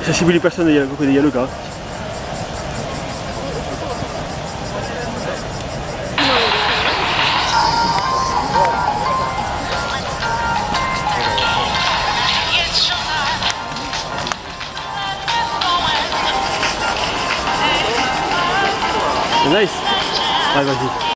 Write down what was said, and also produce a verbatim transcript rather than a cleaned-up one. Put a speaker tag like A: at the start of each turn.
A: Sensibiliser personne, il y a le il y a le gars. Nice. Allez, vas-y.